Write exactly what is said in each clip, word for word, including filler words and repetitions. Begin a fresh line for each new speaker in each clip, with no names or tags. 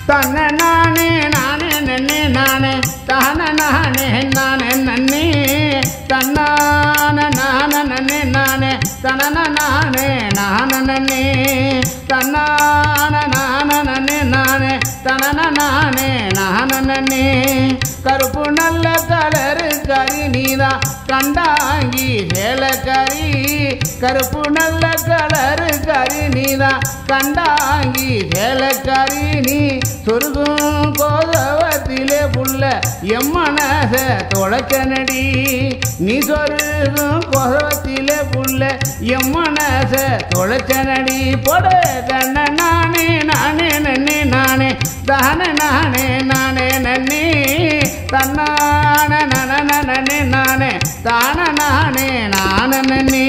தன்ன நானே நானே நன்னே நானே தான நானே நானே நன்னே தன்னான நான நன்னே நானே தனன நானே நான நன்னே தன்னான நான நன்னே நானே தனன நானே நான நன்னே கருப்பு நல்ல கலரு கறி நீதான் கண்டாங்கி சேலக்கறி கருப்பு நல்ல கலரு கறி நீதான் கண்டாங்கி சேலக்கறி நீ சொருகும் கோதவத்திலே புள்ள எம்மனச தொலைச்சனடி நீ சொருகும் கோதவத்திலே புள்ள எம்மனச தொலைச்சனடி போட கண்ண நானே நானே நன்னே நானே தான நானே நானே நன்னே தன்னான நன நனே நானே தான நானே நான நன்னே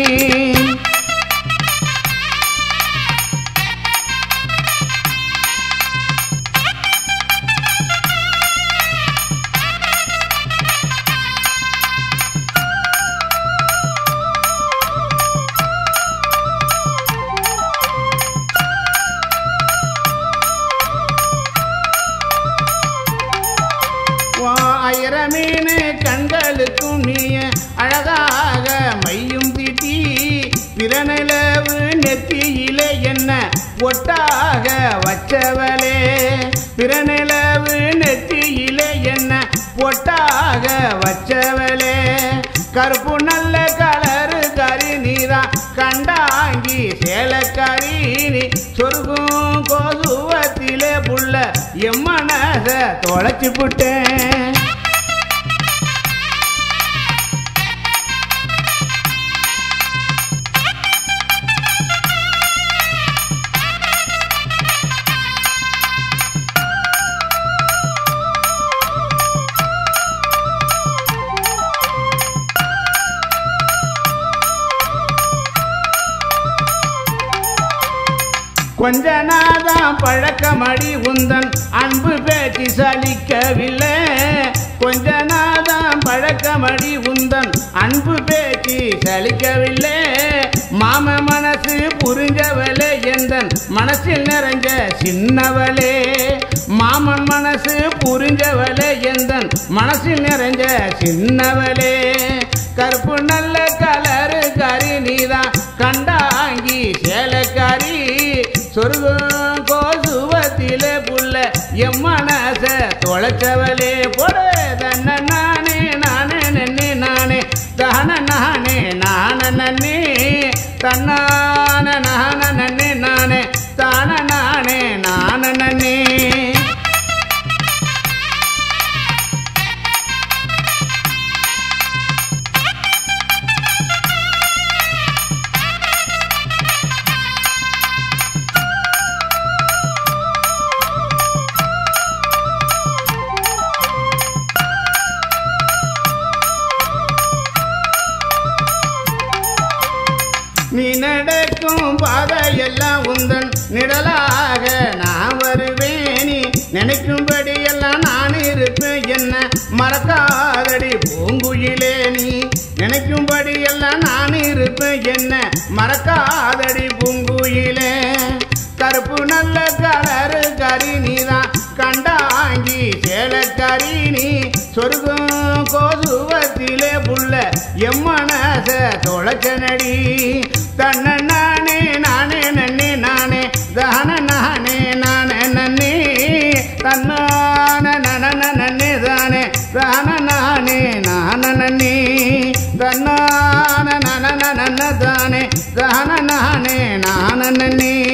ஆயிரமீனு கண்களுக்கும் நீய அழகாக மையும் தீட்டி பிறநிலவு நெத்தியிலே என்ன ஒட்டாக வச்சவளே பிறநிலவு நெத்தியிலே என்ன ஒட்டாக வச்சவளே கருப்பு நல்ல கலரு கறி நீதான் கண்டாங்கி சேலக்கறி நீ சொருகும் கோதுவத்திலே புள்ள எம்மனச தொலைச்சு புட்டேன் கொஞ்ச நாதான் பழக்கமடி உந்தன் அன்பு பேச்சு சலிக்கவில்லை கொஞ்ச நாதான் பழக்கமடி உந்தன் அன்பு பேச்சு சலிக்கவில்லை மாம மனசு புரிஞ்சவளே எந்தன் மனசில் நிறைஞ்ச சின்னவளே மாமன் மனசு புரிஞ்சவளே எந்தன் மனசில் நிறைஞ்ச சின்னவளே கருப்பு நல்ல கலரு கறி நீதான் கண்டாங்கி சேலக்கறி சொருகும் கோசுவத்திலே புள்ள எம்மனச தொலைச்சவளே போட தன்ன நானே நானே நன்னே நானே தான நானே நான நன்னே தன்னான நான நன்னே நானே தான நானே நான நன்னே நீ நடக்கும் பாதையெல்லாம் உந்தன் நிழலாக நான் வருவேனி நினைக்கும்படி எல்லாம் நான் இருப்பேன் என்ன மறக்காதடி பூங்குயிலே நீ நினைக்கும்படி எல்லாம் நான் இருப்பேன் என்ன மறக்காதடி பூங்குயிலே கருப்பு நல்ல கலரு கறி நீதான் கண்டாங்கி சேலக்கறி நீ சொருகும் கோதுவத்திலே புள்ள எம்மனச தொலைச்சனடி தன்ன நானே நானே நன்னே நானே தான நானே நானே நன்னே தன்னான நன நன்னே தானே தான நானே நான நன்னே தன்னான நன நன்ன தானே தான நானே நான நன்னே